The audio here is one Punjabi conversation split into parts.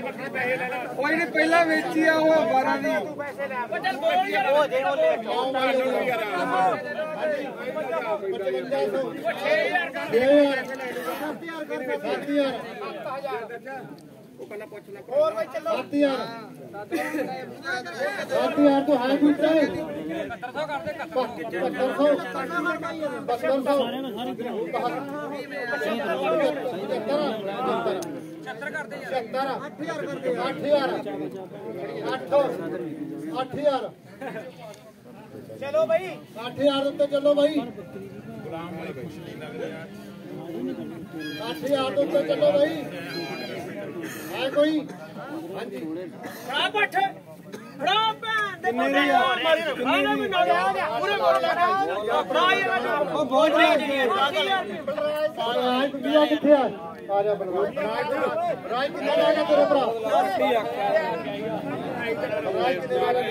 कोई नहीं पहला वेची आ वो 12 दी चल बोल यार हो दे वो ले 7000 और भाई चलो 7000 तो है कुछ 8000 चलो भाई 8000 उत्ते चलो भाई 8000 उत्ते चलो भाई है कोई हां जी बड़ा पठ बड़ा भैन दे मुंडे मारे में ना आ गया पूरे मोड़ लगा बड़ा यार ओ बहुत राज दुनिया किथे आ जा बलराज राज किथे आ गया तेरे भरा राज किथे आ गया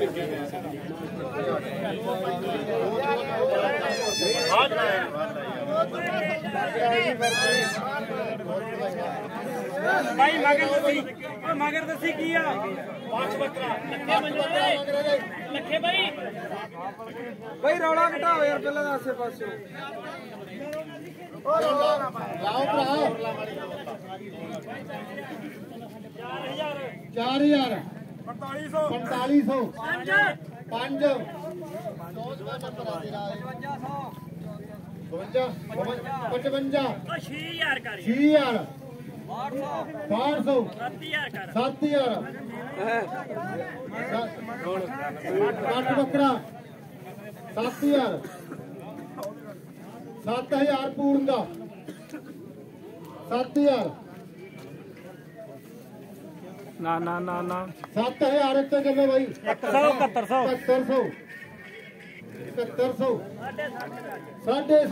भाई मगर दसी की आ पांच बकरा लखे भाई रौला घटाओ यार पहले आसे पासे ओ लाओ भरा 4000 4500 5 55 6000 500 7000 8 बकरा 7000 7000 पूर्ण का 7000 ना ना ना ना 7000 उत्ते चलो भाई 7100 7.5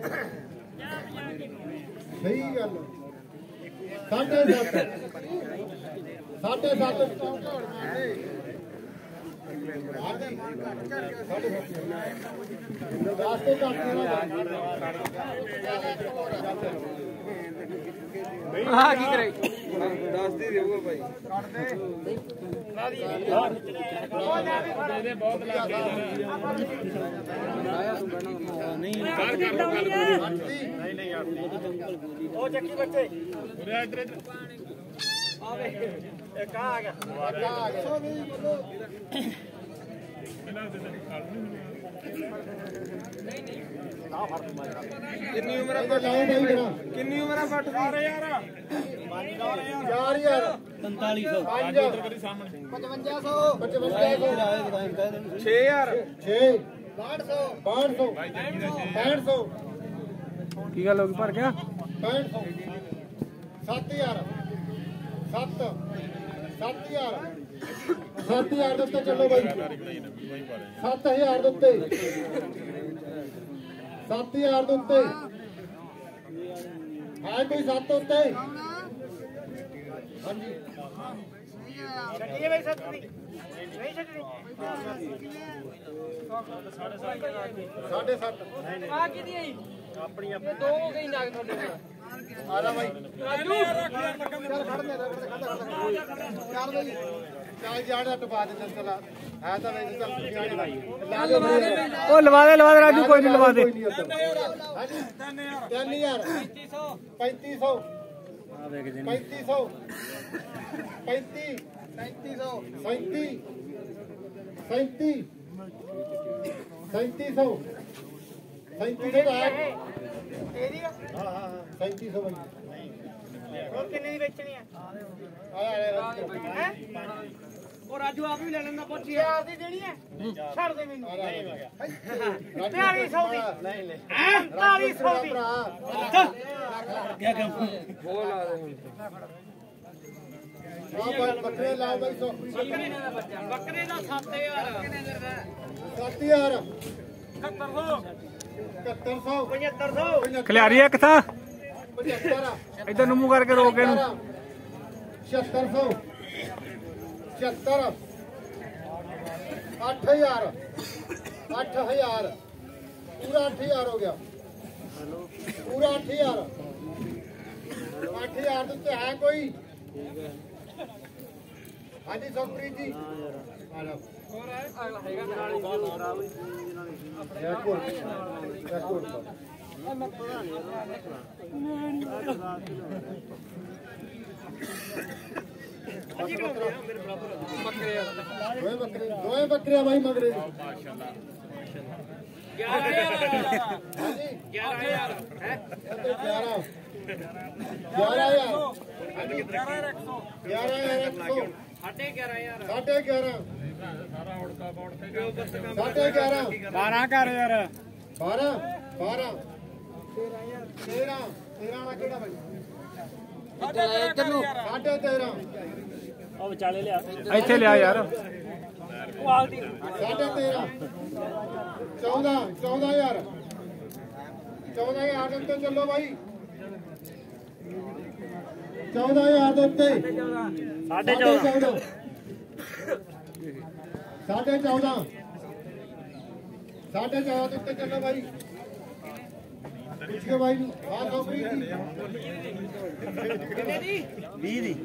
सही गल 7.5 हाँ की करे 10 दी देऊगा भाई बहुत नहीं ओ चक्की बच्चे इधर एक आ गया कितनी उम्र है कितनी उम्र है फट 4000 4500 6000 500 की गल होगी पर क्या 7000 7000 उत्ते चलो भाई 7000 उत्ते 7000 उत्ते है कोई 7 उत्ते हाँ जी छटिए भाई सत्ती नहीं छटनी 7.5 आ की दी अपनी अपनी दो हो गई नाग थोड़े आ जा भाई राजू चल खड़ ले चल भाई चाय जाड़ा टपा दे चला है तो वैसे चल जाने भाई ओ लवा दे राजू कोई नहीं लवा दे 3000 3500 3500 और कितने दी बेचनी है और राजू आप भी ले लेना 5000 दी देनी है छड़ दे मैनू 4200 दी नहीं ले 4200 दी क्या काम बोल आ रहे बकरे लाओ भाई बकरे का 7000 7100 खिलाड़ी है किथा इधर नुमू करके रोक के 7600 76 8000 8000 पूरा 8000 हो गया पूरा 8000 तो है कोई ਹਾਂਜੀ ਸੁਖਪ੍ਰੀਤ ਜੀ ਆ ਲਓ ਦੋਏ ਬੱਕਰੀਆਂ ਬਾਈ ਮਗਰੇ ਮਾਸ਼ਾਅੱਲਾ 11000 11000 ਹੈ 11100 12 ਕਰ ਯਾਰ 12 13 ਵਾਲਾ ਕਿਹੜਾ ਬਾਈ ਇੱਧਰ ਨੂੰ 13.5 ਉਹ ਵਿਚਾਲੇ ਲਿਆ ਇੱਥੇ ਲਿਆ ਯਾਰ 13.5 14000 ਦੇ ਉੱਤੇ ਚੱਲੋ ਬਾਈ 14000 ਦੇ ਉੱਤੇ 14.5 14.5 ਦੇ ਉੱਤੇ ਚੱਲੋ ਬਾਈ ਪੁੱਛੋ ਬਾਈ ਨੂੰ ਆ ਨੌਕਰੀ ਕਿੰਨੇ ਦੀ 20 ਦੀ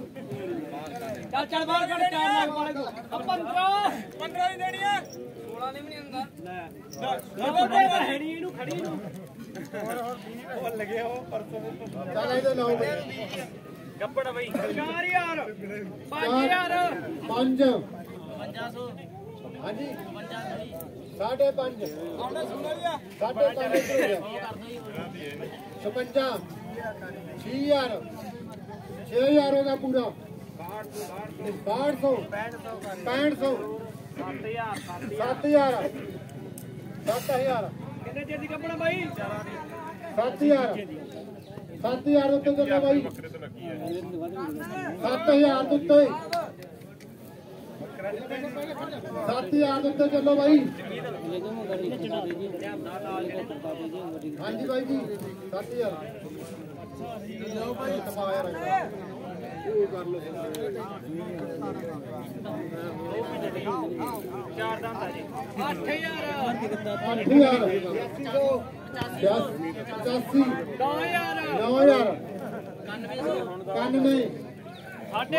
ਚੱਲ ਬਾਹਰ ਕੱਢ 4 ਲੱਖ ਵਾਲੇ ਕੋ 15 ਦੀ ਦੇਣੀ ਆ 16 ਨਹੀਂ ਵੀ ਨਹੀਂ ਹੁੰਦਾ ਲੈ ਹੈ ਨਹੀਂ ਇਹਨੂੰ ਖੜੀ ਨੂੰ ਉਹ ਲੱਗਿਆ ਉਹ ਪਰਸੋਂ ਚੱਲ ਇਹਦੇ ਲਾਓ ਬਈ ਗੱਪੜ ਬਈ 4000 5000 5 500 ਹਾਂਜੀ 5.5 ਆਉਣਾ ਸੁਣ ਲਿਆ 5.5 56 6000 6000 ਹੋਗਾ ਪੂਰਾ 6200 6500 7000 ਕਿੰਨੇ ਚਿਰ ਦੀ ਕੱਪੜਾ ਬਾਈ 7000 ਉੱਤੇ ਚੱਲੋ ਬਾਈ 7000 ਉੱਤੇ 7000 ਉੱਤੇ ਚੱਲੋ ਬਾਈ ਹਾਂਜੀ ਬਾਈ ਜੀ 7000 ਲਓ ਬਾਈ ਤਪਾਇਆ ਉਹ ਕਰ ਲਓ 4 ਦੰਦ ਆ ਜੀ 8000 9000 91 9000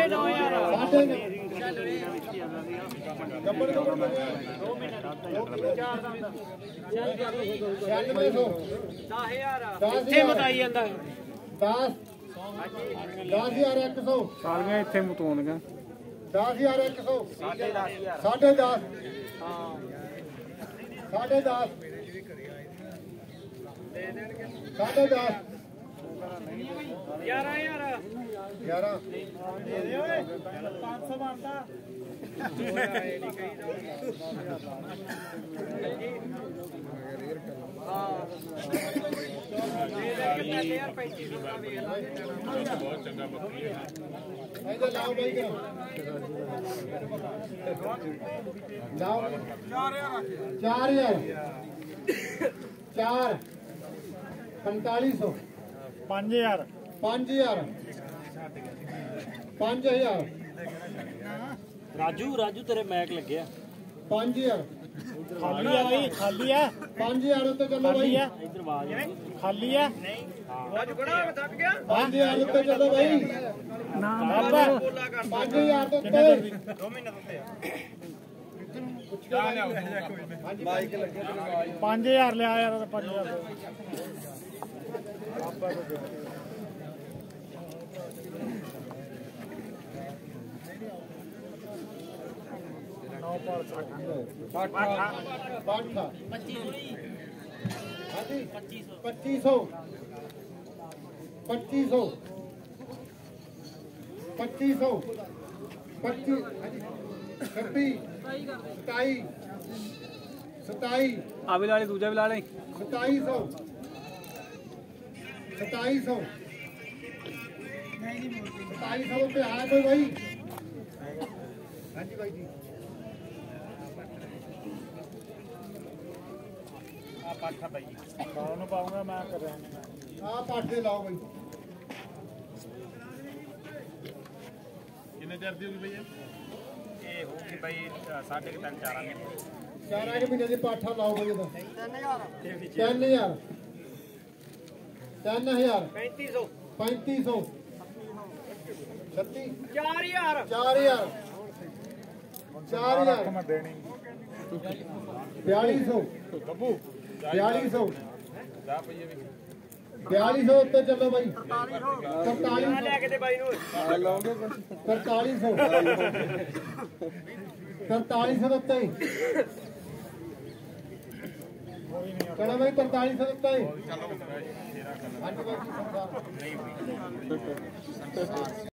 ਗੱਬੜ 2 ਮਿੰਟ 4 ਦੰਦ 9600 10000 ਇੱਥੇ ਮਤਾਈ ਜਾਂਦਾ 10100 ਸਾਲੀਆਂ ਇੱਥੇ ਮਤੋਂਦੀਆਂ 10100 10.5 ਹਾਂ 10.5 ਦੇ ਦੇਣਗੇ 10.5 11000 11 ਦੇ ਦੇ ਓਏ 500 ਬਣਦਾ ਬਹੁਤ ਚੰਗਾ ਬੱਕਰੀ ਹੈ ਇਹਦੇ ਲਾਓ ਬਾਈ ਕਰੋ ਲਾਓ 4000 4 4500 5000 5000 ਰਾਜੂ ਤੇਰੇ ਮੈਕ ਲੱਗਿਆ 5000 ਖਾਲੀ ਆ ਬਈ ਖਾਲੀ ਆ 5000 ਉੱਤੇ ਚੱਲੋ ਬਾਈ ਇਧਰ ਆਵਾਜ਼ ਖਾਲੀ ਆ ਨਹੀਂ ਰਾਜੂ ਕਿਹੜਾ ਥੱਕ ਗਿਆ 5000 ਉੱਤੇ ਚੱਲੋ ਬਾਈ ਨਾ 5000 ਦੇ ਉੱਤੇ 2 ਮਹੀਨੇ ਉੱਤੇ ਬਾਈਕ ਲੱਗੇ 5000 ਲਿਆ ਯਾਰ 5000 ਬਾਠਾ 2500 27 ਆ ਵੀ ਲਾ ਲੈ ਦੂਜਾ ਵੀ ਲਾ ਲੈ 2700 पे आया कोई भाई हाँ जी भाई जी ਪਾਠਾ ਭਾਈ ਉਹਨੂੰ ਪਾਉਂਗਾ ਮੈਂ ਕਰ ਰਿਹਾ ਆ ਪਾਠੇ ਲਾਓ ਭਾਈ ਕਿੰਨੇ ਚਿਰ ਦੀ ਹੋਗੀ ਭਈਆ ਇਹ ਹੋਊਗੀ ਭਾਈ 3.5 4 ਮਹੀਨੇ 4 ਮਹੀਨੇ ਦੀ ਪਾਠਾ ਲਾਓ ਭਾਈ ਇਹਦਾ 3000 3500 36 4000 4000 4000 ਮੈਂ ਦੇਣੀ 4200 ਬੱਬੂ 4200 ਜਾ ਪਈਏ ਵੀ 4200 ਉੱਤੇ ਚੱਲੋ ਬਾਈ 4300 ਲੈ ਕੇ ਤੇ ਬਾਈ ਨੂੰ 4300 4300 ਉੱਤੇ ਕਹਿੰਦਾ ਬਾਈ 4300 ਉੱਤੇ ਚਲੋ ਹਾਂਜੀ ਬਾਈ